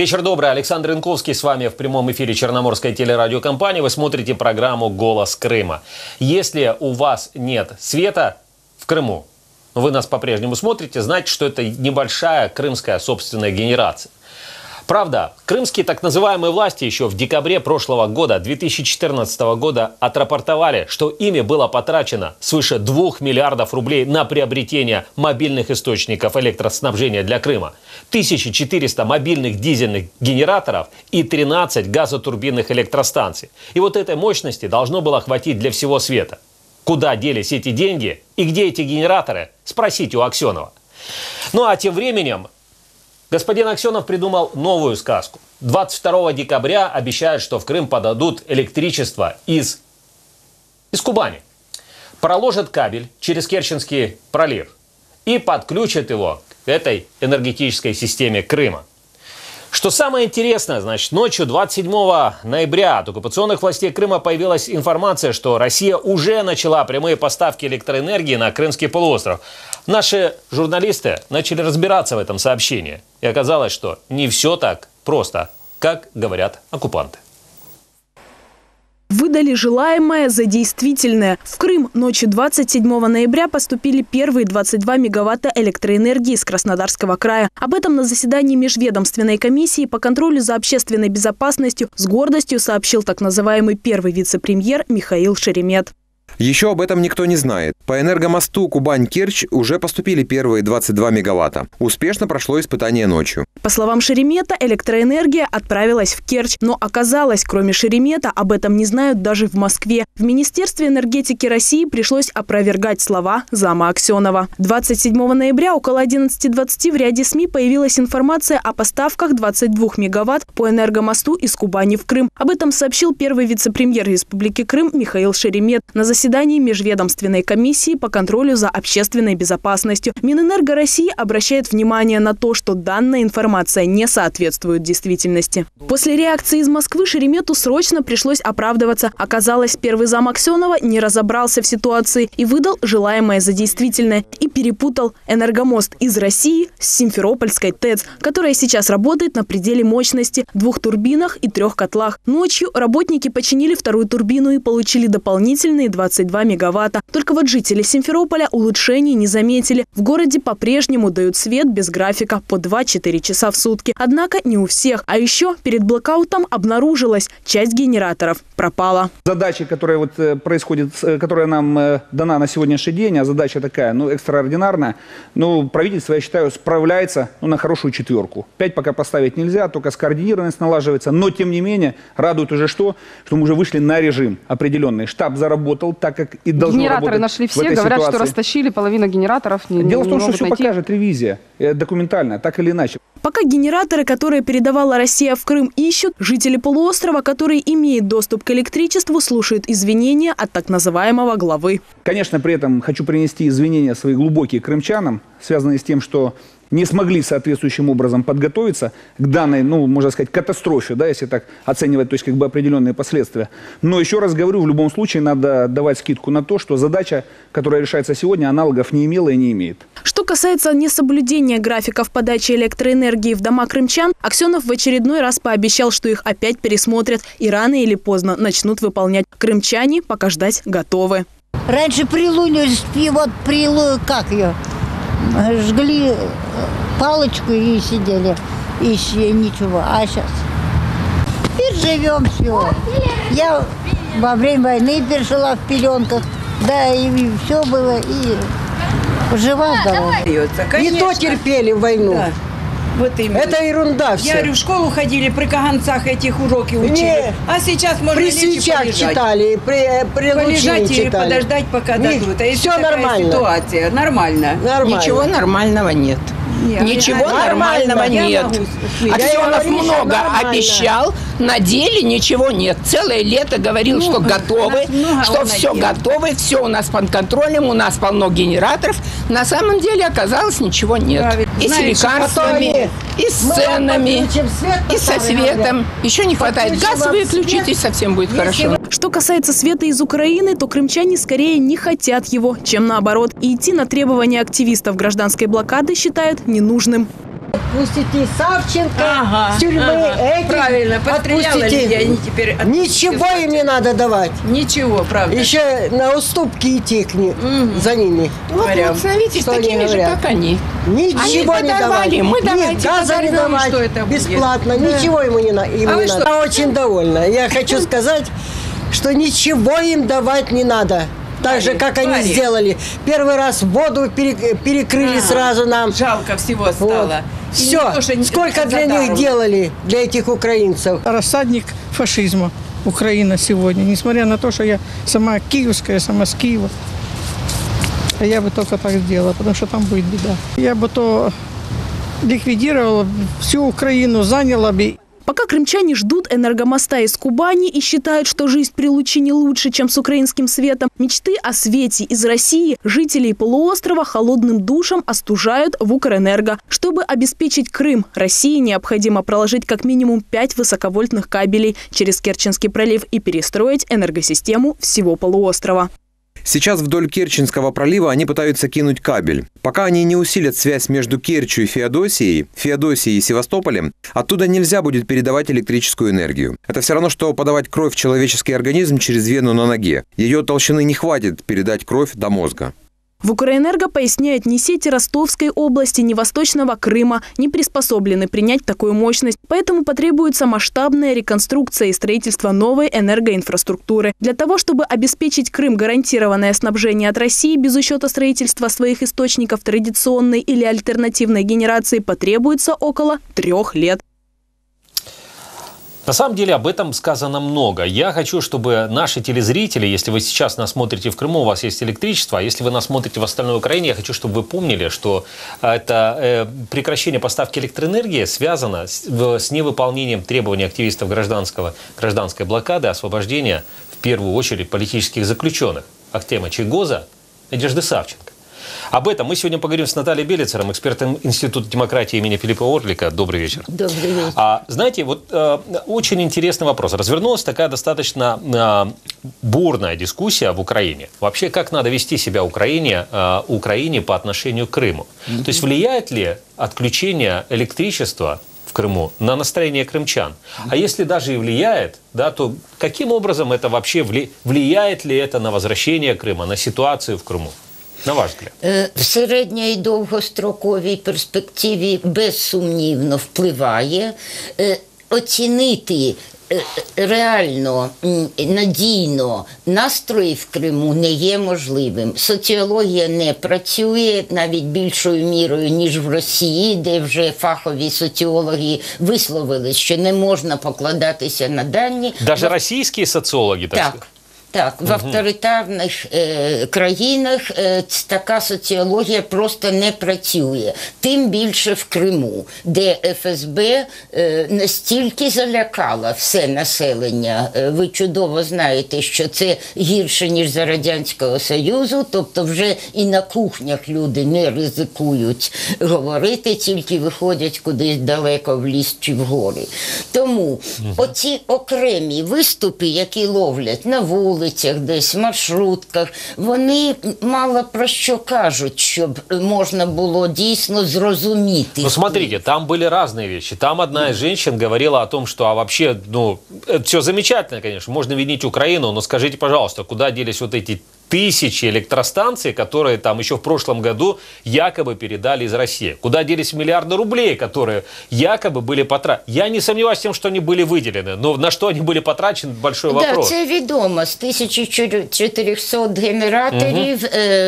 Вечер добрый. Александр Янковский с вами в прямом эфире Черноморской телерадиокомпании. Вы смотрите программу «Голос Крыма». Если у вас нет света в Крыму, вы нас по-прежнему смотрите, знайте, что это небольшая крымская собственная генерация. Правда, крымские так называемые власти еще в декабре прошлого года, 2014 года, отрапортовали, что ими было потрачено свыше 2 миллиардов рублей на приобретение мобильных источников электроснабжения для Крыма, 1400 мобильных дизельных генераторов и 13 газотурбинных электростанций. И вот этой мощности должно было хватить для всего света. Куда делись эти деньги и где эти генераторы? Спросите у Аксенова. Ну а тем временем господин Аксенов придумал новую сказку. 22 декабря обещают, что в Крым подадут электричество из Кубани. Проложат кабель через Керченский пролив и подключат его к этой энергетической системе Крыма. Что самое интересное, значит, ночью 27 ноября от оккупационных властей Крыма появилась информация, что Россия уже начала прямые поставки электроэнергии на Крымский полуостров. Наши журналисты начали разбираться в этом сообщении. И оказалось, что не все так просто, как говорят оккупанты. Выдали желаемое за действительное. В Крым ночью 27 ноября поступили первые 22 мегаватта электроэнергии из Краснодарского края. Об этом на заседании межведомственной комиссии по контролю за общественной безопасностью с гордостью сообщил так называемый первый вице-премьер Михаил Шеремет. Еще об этом никто не знает. По энергомосту Кубань-Керчь уже поступили первые 22 мегаватта. Успешно прошло испытание ночью. По словам Шеремета, электроэнергия отправилась в Керчь. Но оказалось, кроме Шеремета, об этом не знают даже в Москве. В Министерстве энергетики России пришлось опровергать слова зама Аксенова. 27 ноября около 11:20 в ряде СМИ появилась информация о поставках 22 мегаватт по энергомосту из Кубани в Крым. Об этом сообщил первый вице-премьер Республики Крым Михаил Шеремет на заседании межведомственной комиссии по контролю за общественной безопасностью. Минэнерго России обращает внимание на то, что данная информация не соответствует действительности. После реакции из Москвы Шеремету срочно пришлось оправдываться. Оказалось, первый зам Аксенова не разобрался в ситуации и выдал желаемое за действительное. И перепутал энергомост из России с Симферопольской ТЭЦ, которая сейчас работает на пределе мощности, 2 турбинах и 3 котлах. Ночью работники починили 2-ю турбину и получили дополнительные 22 мегаватта. Только вот жители Симферополя улучшений не заметили. В городе по-прежнему дают свет без графика по 2-4 часа в сутки. Однако не у всех. А еще перед блэкаутом обнаружилось, часть генераторов пропала. Задача, которая происходит, которая нам дана на сегодняшний день, а задача такая, экстраординарная, правительство, я считаю, справляется на хорошую 4. 5 пока поставить нельзя, только скоординированность налаживается. Но, тем не менее, радует уже что мы уже вышли на режим определенный. Штаб заработал так, как и должно генераторы работать. Нашли все, говорят, ситуации. Что растащили половину генераторов. Дело в том, что все покажет ревизия документальная, так или иначе. Пока генераторы, которые передавала Россия в Крым, ищут, жители полуострова, которые имеют доступ к электричеству, слушают извинения от так называемого главы. Конечно, при этом хочу принести извинения свои глубокие крымчанам, связанные с тем, что не смогли соответствующим образом подготовиться к данной, можно сказать, катастрофе, если так оценивать, то есть определенные последствия. Но еще раз говорю, в любом случае надо давать скидку на то, что задача, которая решается сегодня, аналогов не имела и не имеет. Что касается несоблюдения графиков подачи электроэнергии в дома крымчан, Аксенов в очередной раз пообещал, что их опять пересмотрят и рано или поздно начнут выполнять. Крымчане пока ждать готовы. Раньше жгли палочку и сидели, и ничего. А сейчас теперь живем все. Я во время войны пережила в пеленках, и все было, и жива-здорова. Не то терпели войну. Да. Вот именно. Это ерунда все. Я говорю, в школу ходили, при каганцах этих уроки учили. А сейчас можно при свечах читали, при лучине читали. И подождать, пока дадут. А все нормально. Ситуация нормально. Ничего нормального нет. Ничего нормального нет. Аксенов много обещал, на деле ничего нет. Целое лето говорил, что готовы, что все готовы, все у нас под контролем, у нас полно генераторов. На самом деле оказалось ничего нет. И с лекарствами, и с ценами, и со светом. Еще не хватает. Газ выключить, и совсем будет хорошо. Что касается света из Украины, то крымчане скорее не хотят его, чем наоборот. И идти на требования активистов гражданской блокады считают ненужным. Пустите Савченко с тюрьмы, правильно, подстреляла людей, они теперь... Ничего им не надо давать. Ничего, правда. Еще на уступки идти к ним, за ними. Вот становитесь Что такими они же, говорят? как они. Ничего Они не давать. подорвали, мы Ни давайте газа не подорвем, давать, что это будет. бесплатно. Ничего ему не, им А не вы надо. что? Я очень довольна. Я хочу сказать, что ничего им давать не надо. Так же, как они сделали. Первый раз воду перекрыли сразу нам. Жалко всего стало. Все. Сколько для них делали, для этих украинцев. Рассадник фашизма Украина сегодня. Несмотря на то, что я сама киевская, сама с Киева. А я бы только так сделала, потому что там будет беда. Я бы то ликвидировала всю Украину, заняла бы. Пока крымчане ждут энергомоста из Кубани и считают, что жизнь при Лучине лучше, чем с украинским светом, мечты о свете из России жителей полуострова холодным душем остужают в Укрэнерго. Чтобы обеспечить Крым, России необходимо проложить как минимум 5 высоковольтных кабелей через Керченский пролив и перестроить энергосистему всего полуострова. Сейчас вдоль Керченского пролива они пытаются кинуть кабель. Пока они не усилят связь между Керчью и Феодосией и Севастополем, оттуда нельзя будет передавать электрическую энергию. Это все равно, что подавать кровь в человеческий организм через вену на ноге. Ее толщины не хватит передать кровь до мозга. В Укрэнерго поясняют, ни сети Ростовской области, ни Восточного Крыма не приспособлены принять такую мощность. Поэтому потребуется масштабная реконструкция и строительство новой энергоинфраструктуры. Для того, чтобы обеспечить Крым гарантированное снабжение от России без учета строительства своих источников традиционной или альтернативной генерации, потребуется около 3 лет. На самом деле об этом сказано много. Я хочу, чтобы наши телезрители, если вы сейчас нас смотрите в Крыму, у вас есть электричество, а если вы нас смотрите в остальной Украине, я хочу, чтобы вы помнили, что это прекращение поставки электроэнергии связано с невыполнением требований активистов гражданской блокады, освобождения в первую очередь политических заключенных Ахтема Чайгоза, Надежды Савченко. Об этом мы сегодня поговорим с Натальей Белицером, экспертом Института демократии имени Филиппа Орлика. Добрый вечер. Добрый вечер. Знаете, вот очень интересный вопрос. Развернулась такая достаточно бурная дискуссия в Украине. Вообще, как надо вести себя Украине по отношению к Крыму? То есть, влияет ли отключение электричества в Крыму на настроение крымчан? А если даже и влияет, да, то каким образом это вообще влияет ли это на возвращение Крыма, на ситуацию в Крыму? На ваш взгляд? В середньо- і довгостроковій перспективі безсумнівно впливає. Оцінити реально, надійно настрої в Криму не є можливим. Соціологія не працює навіть більшою мірою, ніж в Росії, де вже фахові соціологи висловились, що не можна покладатися на дані. Даже російські соціологи, так сказати? Так, в авторитарних країнах така соціологія просто не працює. Тим більше в Криму, де ФСБ настільки залякала все населення. Ви чудово знаєте, що це гірше, ніж за Радянського Союзу, тобто вже і на кухнях люди не ризикують говорити, тільки виходять кудись далеко в ліс чи в гори. Тому оці окремі виступи, які ловлять на вулиці, десь в маршрутках, вони мало про що кажуть, щоб можна було дійсно зрозуміти. Ну, смотрите, там были разные вещи. Там одна из женщин говорила о том, что вообще, все замечательно, конечно, можно винить Украину, но скажите, пожалуйста, куда делись вот эти тысячи электростанций, которые там еще в прошлом году якобы передали из России? Куда делись миллиарды рублей, которые якобы были потрачены? Я не сомневаюсь в том, что они были выделены, но на что они были потрачены, большой вопрос. Так, це відомо. З 1400 генераторів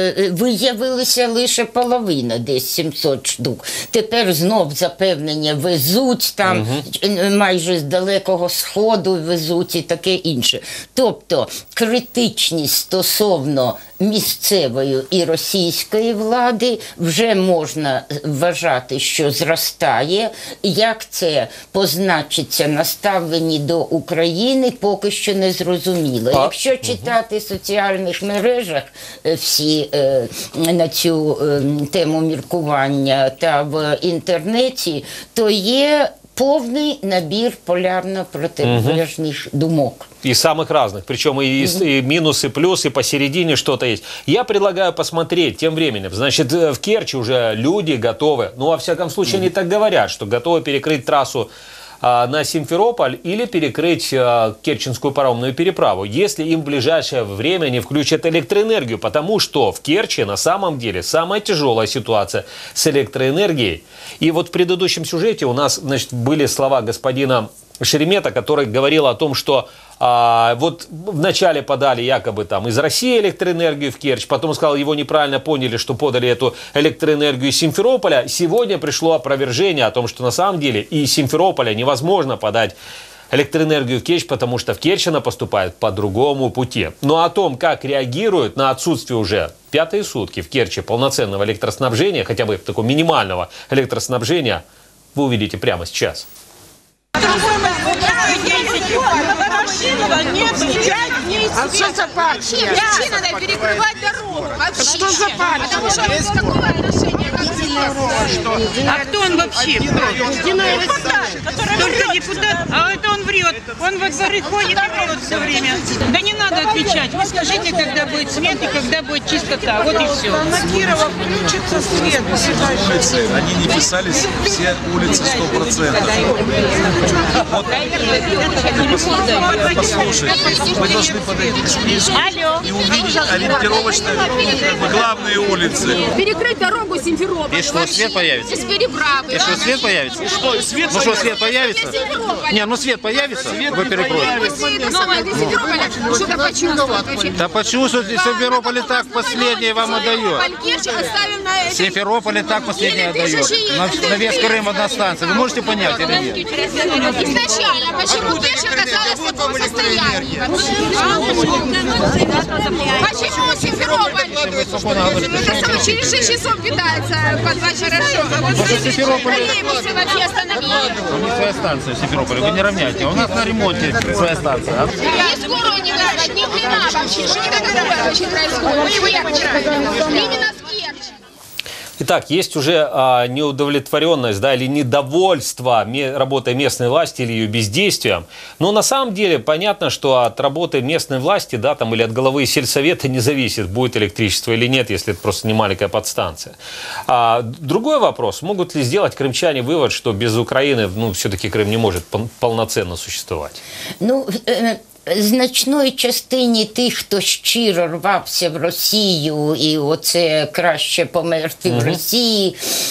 виявилася лише половина, десь 700 штук. Тепер знов запевнення везуть, там майже з Далекого Сходу везуть і таке інше. Тобто критичність стосовно місцевої і російської влади вже можна вважати, що зростає. Як це позначиться на ставленні до України, поки що не зрозуміло. Якщо читати в соціальних мережах всі на цю тему міркування та в інтернеті, то є повний набір полярно протилежних думок. И самых разных, причем и минусы, плюсы, посередине что-то есть. Я предлагаю посмотреть тем временем. Значит, в Керчи уже люди готовы, ну, во всяком случае, они так говорят, что готовы перекрыть трассу на Симферополь или перекрыть Керченскую паромную переправу, если им в ближайшее время не включат электроэнергию, потому что в Керчи на самом деле самая тяжелая ситуация с электроэнергией. И вот в предыдущем сюжете у нас, значит, были слова господина Шеремета, который говорил о том, что вот вначале подали якобы там из России электроэнергию в Керчь, потом сказал, его неправильно поняли, что подали эту электроэнергию из Симферополя. Сегодня пришло опровержение о том, что на самом деле из Симферополя невозможно подать электроэнергию в Керчь, потому что в Керчь она поступает по другому пути. Но о том, как реагируют на отсутствие уже 5-е сутки в Керчи полноценного электроснабжения, хотя бы такого минимального электроснабжения, вы увидите прямо сейчас. А что за партия? Вообще надо перекрывать дорогу. Что за партия? Потому что какое отношение? А кто он вообще? Только депутат, а это он врет. Он во дворы ходит и врет все время. Да не надо отвечать. Вы скажите, когда будет свет и когда будет чистота. Вот и все. На Кирова включится свет. Улицы, они не писались, все улицы 100%. Послушайте, мы должны подойти к списку и увидеть ориентировочно главные улицы. Перекрыть дорогу Симферополя. И что, свет появится? Из переправы. И что, свет появится? И что, свет ну что, свет появится? Не, ну свет появится, вы перекроете. Что-то почувствовать. Да почувствуйте, Симферополь и так последнее вам отдает. Симферополь и так последнее отдает. На весь Крым одна станция. Вы можете понять или нет? Изначально, почему Керчь оказалась в таком состоянии? Почему Симферополь через 6 часов питается под хорошо? А вот троллейбусы вообще остановили. У них своя станция в Симферополе, вы не равняйте. У нас на ремонте своя станция. И скорую не вызвать, ни хрена вообще. Что это такое вообще происходит? Именно с Керчи. Итак, есть уже неудовлетворенность, да, или недовольство работой местной власти или ее бездействием. Но на самом деле понятно, что от работы местной власти, да, там, или от головы сельсовета не зависит, будет электричество или нет, если это просто не маленькая подстанция. Другой вопрос, могут ли сделать крымчане вывод, что без Украины, ну, все-таки Крым не может полноценно существовать? Ну, значної частині тих, хто щиро рвався в Росію і оце краще померти в Росії,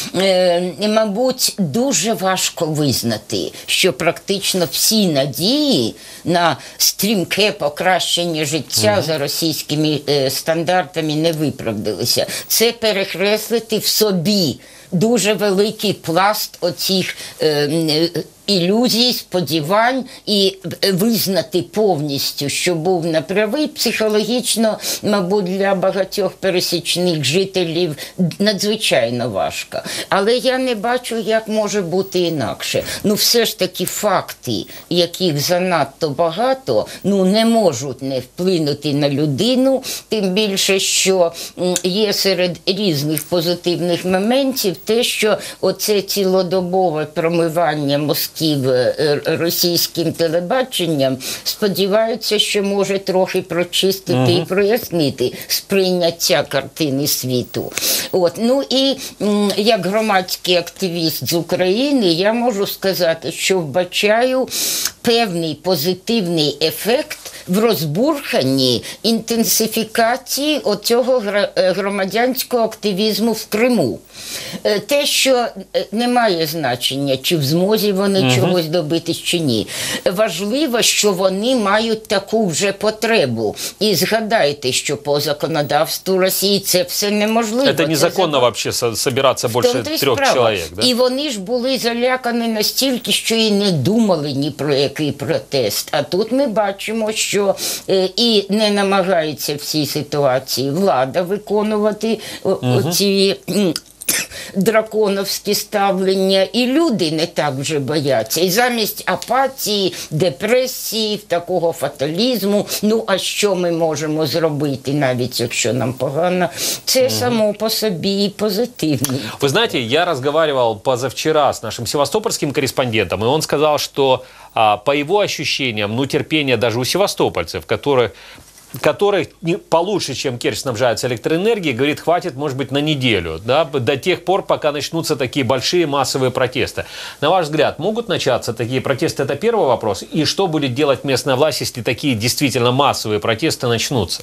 мабуть, дуже важко визнати, що практично всі надії на стрімке покращення життя за російськими стандартами не виправдалися. Це перекреслити в собі дуже великий пласт оцих ілюзій, сподівань і визнати повністю, що був неправий, психологічно, мабуть, для багатьох пересічних жителів надзвичайно важко. Але я не бачу, як може бути інакше. Ну, все ж таки факти, яких занадто багато, ну, не можуть не вплинути на людину, тим більше, що є серед різних позитивних моментів те, що оце цілодобове промивання мозків російським телебаченням, сподіваються, що може трохи прочистити і прояснити сприйняття картини світу. От. Ну і як громадський активіст з України, я можу сказати, що вбачаю певний позитивний ефект в розбурханні інтенсифікації оцього громадянського активізму в Криму. Те, що не має значення, чи в змозі вони чогось добитись, чи ні. Важливо, що вони мають таку вже потребу. І згадайте, що по законодавству Росії це все неможливо. Це незаконно вообще собиратися більше 3 чоловік. Да? І вони ж були залякані настільки, що і не думали ні про який протест. А тут ми бачимо, що і не намагається в цій ситуації влада виконувати ці драконовські ставлення, і люди не так вже бояться. І замість апатії, депресії, такого фаталізму, ну а що ми можемо зробити, навіть якщо нам погано, це само по собі і позитивно. Вы знаете, я разговаривал позавчера с нашим севастопольским корреспондентом, и он сказал, что по его ощущениям, ну терпение даже у севастопольцев, которые который получше, чем Керчь, снабжается электроэнергией, говорит, хватит, может быть, на неделю, да, до тех пор, пока начнутся такие большие массовые протесты. На ваш взгляд, могут начаться такие протесты? Это первый вопрос. И что будет делать местная власть, если такие действительно массовые протесты начнутся?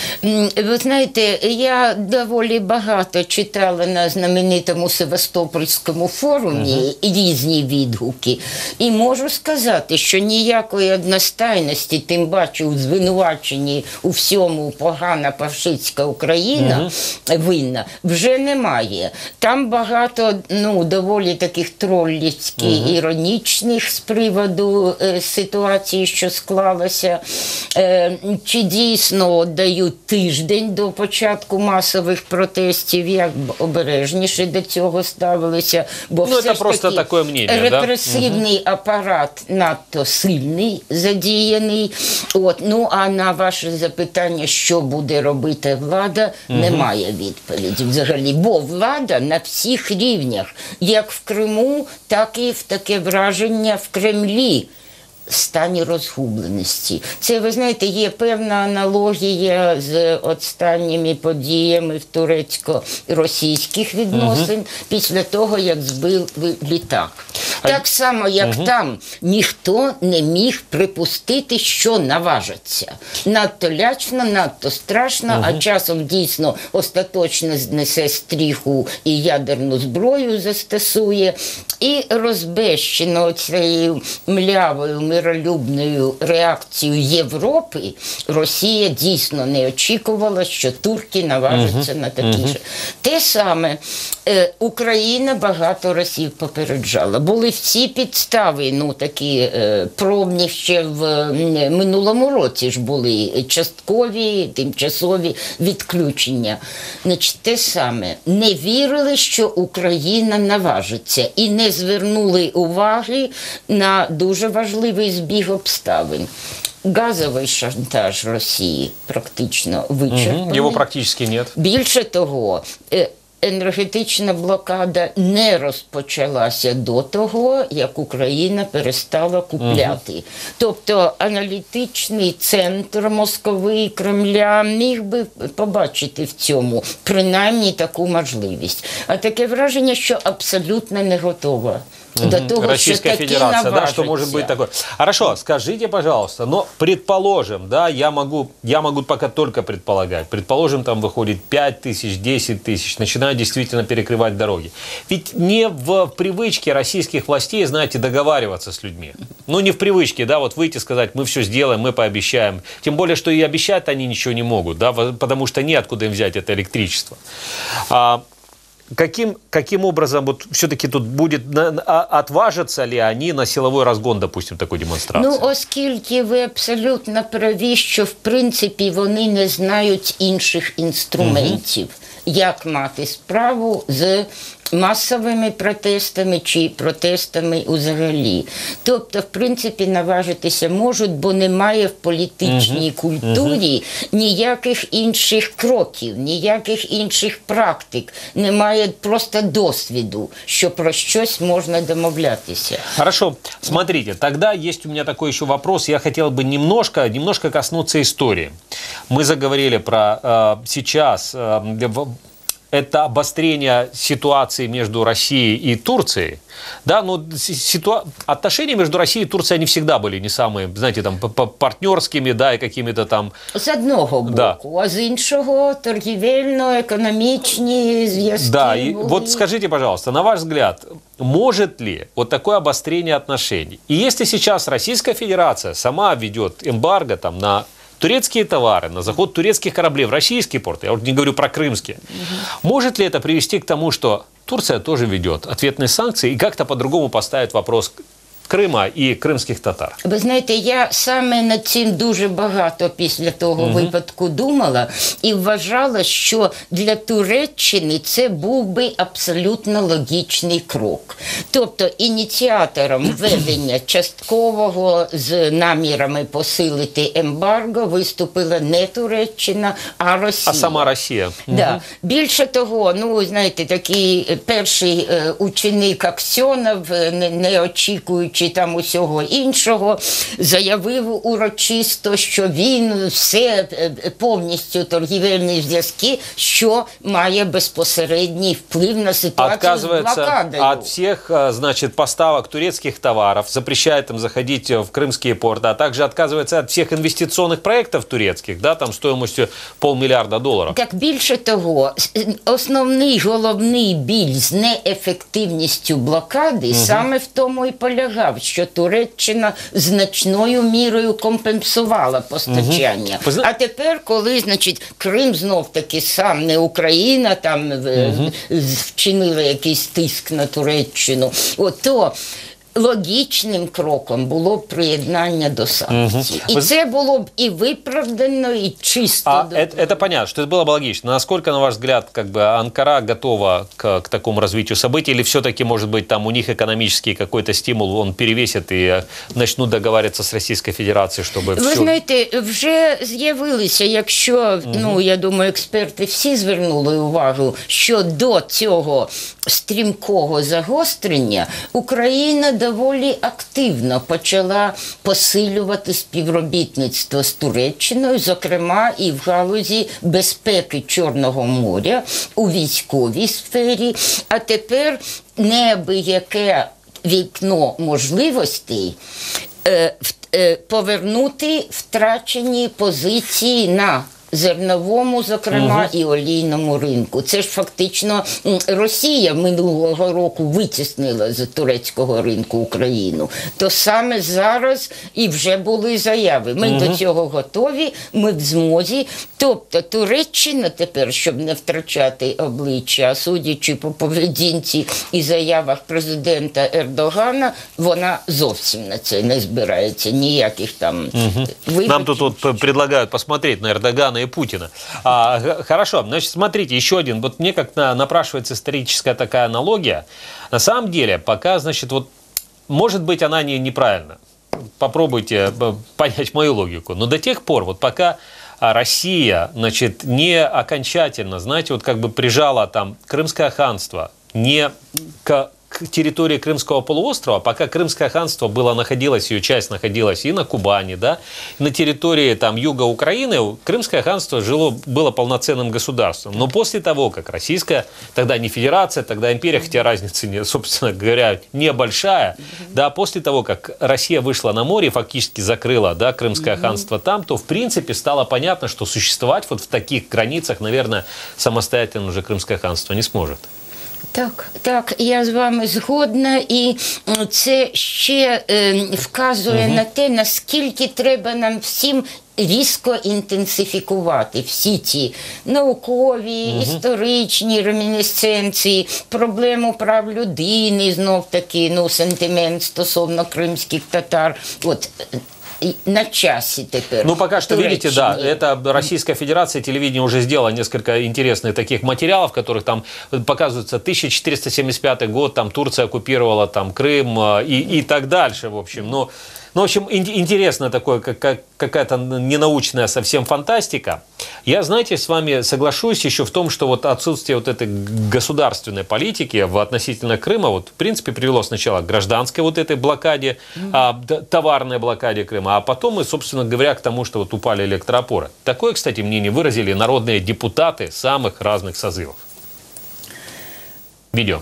Ви знаєте, я доволі багато читала на знаменитому Севастопольському форумі різні відгуки. І можу сказати, що ніякої одностайності, тим паче у звинуваченні у всьому погана фашистська Україна винна, вже немає. Там багато, доволі таких троллівських, іронічних з приводу ситуації, що склалася. Чи дійсно дають тиждень до початку масових протестів, як обережніше до цього ставилися, бо все ж таки репресивний апарат надто сильний, задіяний. А на ваше запитання, що буде робити влада, немає відповіді взагалі. Бо влада на всіх рівнях, як в Криму, так і в таке враження в Кремлі, стані розгубленості. Це, ви знаєте, є певна аналогія з останніми подіями в турецько-російських відносин після того, як збили літак. Так само, як там ніхто не міг припустити, що наважаться. Надто лячно, надто страшно, а часом дійсно остаточно знесе стріху і ядерну зброю застосує. І розбещено цією млявою, миролюбною реакцією Європи Росія дійсно не очікувала, що турки наважаться на такі ж. Те саме Україна багато разів попереджала. Були всі підстави, такі пробні ще в минулому році ж були часткові, тимчасові відключення. Значить, те саме. Не вірили, що Україна наважиться і не звернули уваги на дуже важливий збіг обставин. Газовий шантаж Росії практично вичерпаний. Його практично нет. Більше того, енергетична блокада не розпочалася до того, як Україна перестала купляти. Тобто аналітичний центр московий Кремля міг би побачити в цьому принаймні таку можливість. А таке враження, що абсолютно не готова. До того, Российская Федерация, да, что может быть такое. Хорошо, скажите, пожалуйста, но предположим, да, я могу пока только предполагать, предположим, там выходит 5 тысяч, 10 тысяч, начинают действительно перекрывать дороги. Ведь не в привычке российских властей, знаете, договариваться с людьми. Не в привычке, да, вот выйти и сказать, мы все сделаем, мы пообещаем. Тем более, что и обещать они ничего не могут, да, потому что неоткуда им взять это электричество. Каким образом вот все-таки тут будет, отважатся ли они на силовой разгон, допустим, такой демонстрации? Оскільки ви абсолютно праві, що в принципі вони не знають інших інструментів, як мати справу з масовими протестами чи протестами взагалі. Тобто, в принципі, наважитися можуть, бо немає в політичній культурі ніяких інших кроків, ніяких інших практик, немає просто досвіду, що про щось можна домовлятися. Хорошо, смотрите, тогда есть у меня такой еще вопрос, я хотел бы немножко коснуться истории. Мы заговорили про сейчас это обострение ситуации между Россией и Турцией. Да, но отношения между Россией и Турцией, они всегда были не самые, знаете, там, партнерскими, да, и какими-то там... З одного боку, а з іншого торгівельно-економічні зв'язки. Да, и вот скажите, пожалуйста, на ваш взгляд, может ли вот такое обострение отношений? И если сейчас Российская Федерация сама ведет эмбарго там на турецкие товары, на заход турецких кораблей в российские порты, я уже не говорю про крымские, может ли это привести к тому, что Турция тоже ведет ответные санкции и как-то по-другому поставит вопрос Крима і кримських татар? Ви знаєте, я саме над цим дуже багато після того випадку думала і вважала, що для Туреччини це був би абсолютно логічний крок. Тобто ініціатором введення часткового з намірами посилити ембарго виступила не Туреччина, а Росія. А сама Росія. Да. Більше того, знаєте, такий перший ученик Аксьонов, не очікуючи чи там усього іншого, заявив урочисто, що він все повністю торгівельні зв'язки, що має безпосередній вплив на ситуацію з блокадою. От всех, значит, поставок турецких товаров, запрещает им заходить в крымские порты, а также отказывается от всех инвестиционных проектов турецких, да, там стоимостью $500 миллиарда. Так більше того, основний головний біль з неефективністю блокади саме в тому і полягав, що Туреччина значною мірою компенсувала постачання. А тепер, коли, значить, Крим знов-таки сам, не Україна, там вчинила якийсь тиск на Туреччину, то логічним кроком було б приєднання до санкцій. І це було б і виправдано, і чисто. Это понятно, что это было бы логично. Насколько, на ваш взгляд, как бы Анкара готова к такому развитию событий, или все-таки, может быть, там у них экономический какой-то стимул, он перевесит и начнут договариваться с Российской Федерацией, чтобы Ви знаєте, вже з'явилися, якщо, я думаю, експерти всі звернули увагу, що до цього стрімкого загострення Україна доволі активно почала посилювати співробітництво з Туреччиною, зокрема і в галузі безпеки Чорного моря, у військовій сфері, а тепер неабияке вікно можливостей повернути втрачені позиції на зерновому, зокрема, і олійному ринку. Це ж фактично Росія минулого року витіснила з турецького ринку Україну. То саме зараз і вже були заяви. Ми до цього готові, ми в змозі. Тобто Туреччина тепер, щоб не втрачати обличчя, судячи по поведінці і заявах президента Ердогана, вона зовсім на це не збирається. Ніяких там вибачень. Нам тут предлагают посмотреть на Эрдогана и Путина. Хорошо, значит, смотрите, еще один. Вот мне как напрашивается историческая такая аналогия. На самом деле, пока, значит, вот, может быть, она неправильна. Попробуйте понять мою логику. Но до тех пор, вот пока Россия, значит, не окончательно, знаете, вот как бы прижала там Крымское ханство не к территории Крымского полуострова, пока Крымское ханство находилось, ее часть находилась и на Кубани, да, и на территории там юга Украины, Крымское ханство было полноценным государством. Но после того, как российская, тогда не федерация, тогда империя, хотя разница, собственно говоря, небольшая, да, после того, как Россия вышла на море и фактически закрыла, да, Крымское ханство там, то в принципе стало понятно, что существовать вот в таких границах, наверное, самостоятельно уже Крымское ханство не сможет. Так, я з вами згодна, і це ще вказує на те, наскільки треба нам всім різко інтенсифікувати всі ті наукові, історичні ремінісценції, проблему прав людини, знов-таки, сентимент стосовно кримських татар. От, на часе теперь. Ну, пока что, видите, да, это Российская Федерация, телевидение уже сделало несколько интересных таких материалов, в которых там показывается 1475 год, там Турция оккупировала там Крым и так дальше, в общем. Ну, в общем, интересно такое, какая-то ненаучная совсем фантастика. Я, знаете, с вами соглашусь еще в том, что вот отсутствие вот этой государственной политики относительно Крыма, вот, в принципе, привело сначала к гражданской вот этой блокаде, товарной блокаде Крыма, а потом и, собственно говоря, к тому, что вот упали электроопоры. Такое, кстати, мнение выразили народные депутаты самых разных созывов. Видео.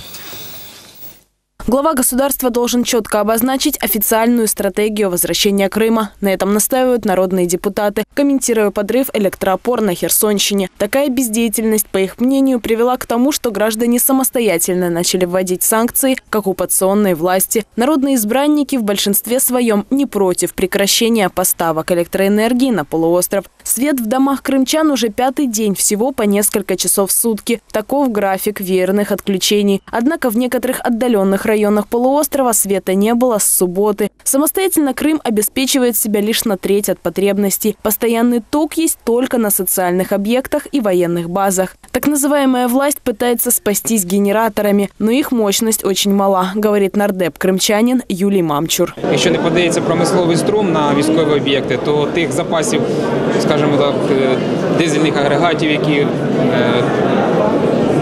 Глава государства должен четко обозначить официальную стратегию возвращения Крыма. На этом настаивают народные депутаты, комментируя подрыв электроопор на Херсонщине. Такая бездеятельность, по их мнению, привела к тому, что граждане самостоятельно начали вводить санкции к оккупационной власти. Народные избранники в большинстве своем не против прекращения поставок электроэнергии на полуостров. Свет в домах крымчан уже 5-й день, всего по несколько часов в сутки. Таков график веерных отключений. Однако в некоторых отдаленных районах полуострова света не было с субботы. Самостоятельно Крым обеспечивает себя лишь на треть от потребностей. Постоянный ток есть только на социальных объектах и военных базах. Так называемая власть пытается спастись генераторами, но их мощность очень мала, говорит нардеп кримчанин Юлій Мамчур. Якщо не подається промисловий струм на військові об'єкти, то тих запасів, скажімо так, дизельних агрегатів, які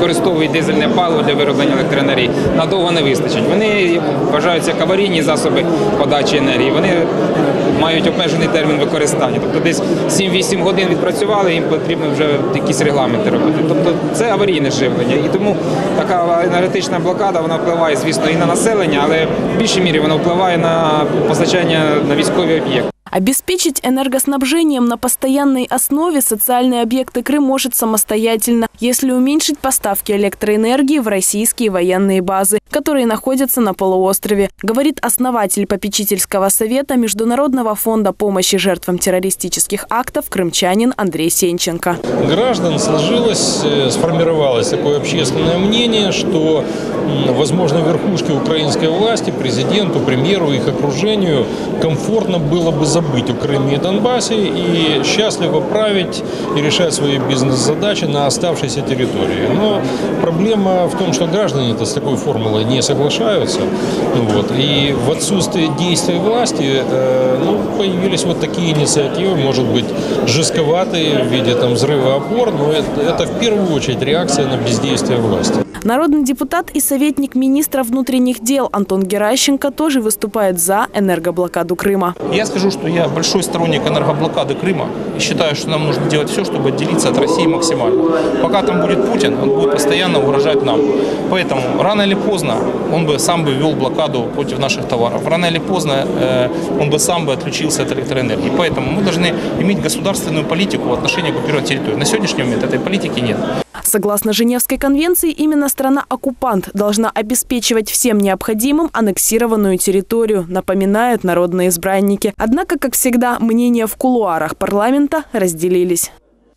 використовують дизельне паливо для вироблення електроенергії, надовго не вистачить. Вони вважаються як аварійні засоби подачі енергії. Вони мають обмежений термін використання. Тобто десь 7-8 годин відпрацювали, їм потрібно вже якісь регламенти робити. Тобто це аварійне живлення. І тому така енергетична блокада, вона впливає, звісно, і на населення, але в більшій мірі вона впливає на постачання на військові об'єкти. Обеспечить энергоснабжением на постоянной основе социальные объекты Крым может самостоятельно, если уменьшить поставки электроэнергии в российские военные базы, которые находятся на полуострове, говорит основатель попечительского совета Международного фонда помощи жертвам террористических актов крымчанин Андрей Сенченко. Граждан сформировалось такое общественное мнение, что, возможно, верхушке украинской власти, президенту, премьеру, их окружению комфортно было бы забыть о Крыме и Донбассе и счастливо править и решать свои бизнес-задачи на оставшейся территории. Но проблема в том, что граждане-то с такой формулой не соглашаются. И в отсутствии действий власти появились вот такие инициативы, может быть, жестковатые в виде взрыва опор, но это в первую очередь реакция на бездействие власти. Народный депутат и советник министра внутренних дел Антон Геращенко тоже выступает за энергоблокаду Крыма. Я скажу, что я большой сторонник энергоблокады Крыма и считаю, что нам нужно делать все, чтобы отделиться от России максимально. Пока там будет Путин, он будет постоянно угрожать нам. Поэтому рано или поздно он бы сам ввел блокаду против наших товаров. Рано или поздно он бы сам отключился от электроэнергии. Поэтому мы должны иметь государственную политику в отношении оккупированной территории. На сегодняшний момент этой политики нет. Согласно Женевской конвенции, именно страна-оккупант должна обеспечивать всем необходимым аннексированную территорию, напоминают народные избранники. Однако, как всегда, мнения в кулуарах парламента разделились.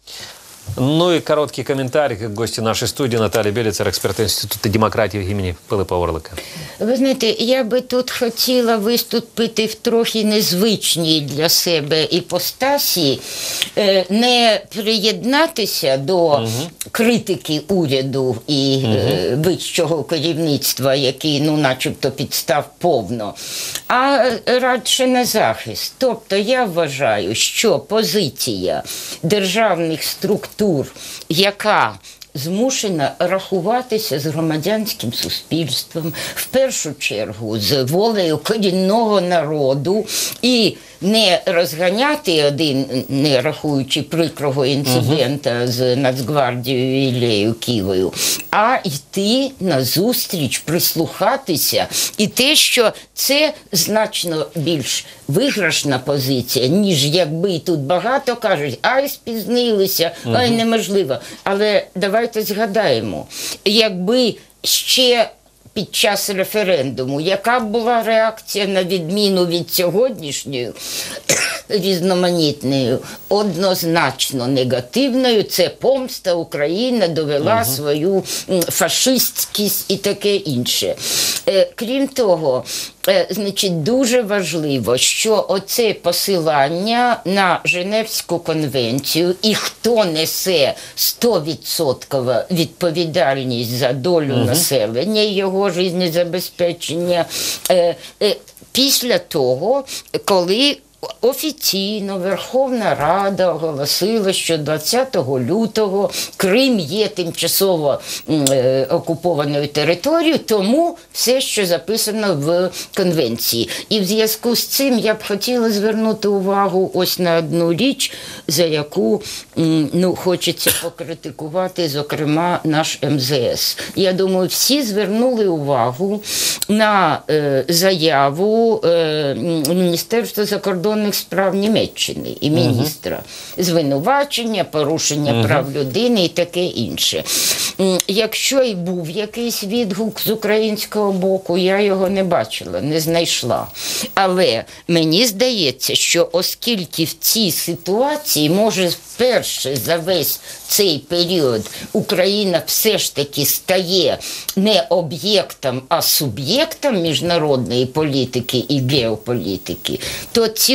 Ну и короткий комментарий к гости нашей студии Наталья Белицер, експерт Інституту демократії імені Пилипа Орлика. Ви знаєте, я би тут хотіла виступити в трохи незвичній для себе іпостасі, не приєднатися до критики уряду і вищого керівництва, який, начебто, підстав повно, а радше на захист. Тобто я вважаю, що позиція державних структур, яка змушена рахуватися з громадянським суспільством, в першу чергу з волею корінного народу, і не розганяти один, не рахуючи прикрого інцидента з Нацгвардією і Іллею Ківою, а йти на зустріч, прислухатися. І те, що це значно більш виграшна позиція, ніж якби тут багато кажуть, ай, спізнилися, ай, неможливо. Але давайте згадаємо, якби ще під час референдуму, яка була реакція на відміну від сьогоднішньої, різноманітною, однозначно негативною, це помста, Україна довела свою фашистськість і таке інше. Крім того, значить, дуже важливо, що оце посилання на Женевську конвенцію і хто несе 100% відповідальність за долю населення і його життєзабезпечення, після того, коли офіційно Верховна Рада оголосила, що 20 лютого Крим є тимчасово окупованою територією, тому все, що записано в конвенції. І в зв'язку з цим я б хотіла звернути увагу ось на одну річ, за яку хочеться покритикувати, зокрема, наш МЗС. Я думаю, всі звернули увагу на заяву Міністерства закордонних справ Німеччини і міністра. Звинувачення, порушення прав людини і таке інше. Якщо і був якийсь відгук з українського боку, я його не бачила, не знайшла. Але мені здається, що оскільки в цій ситуації, може, вперше за весь цей період Україна все ж таки стає не об'єктом, а суб'єктом міжнародної політики і геополітики, то цілком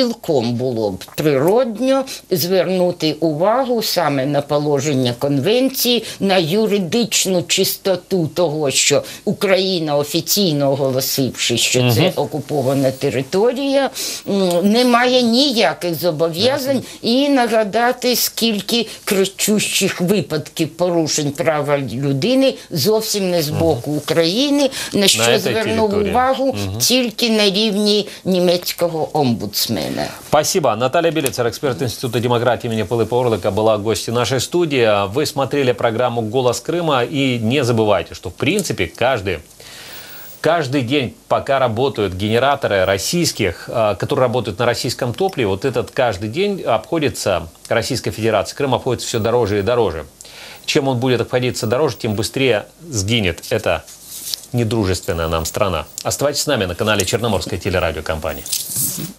цілком було б природньо звернути увагу саме на положення конвенції, на юридичну чистоту того, що Україна, офіційно оголосивши, що це окупована територія, не має ніяких зобов'язань, і нагадати, скільки кричущих випадків порушень права людини зовсім не з боку України, на що звернув увагу тільки на рівні німецького омбудсмена. Спасибо. Наталья Белицер, эксперт Института демократии имени Пилипа Орлика, была гостью нашей студии. Вы смотрели программу «Голос Крыма», и не забывайте, что в принципе каждый день, пока работают генераторы российских, которые работают на российском топливе, вот этот каждый день обходится Российской Федерации. Крым обходится все дороже и дороже. Чем он будет обходиться дороже, тем быстрее сгинет эта недружественная нам страна. Оставайтесь с нами на канале Черноморской телерадиокомпании.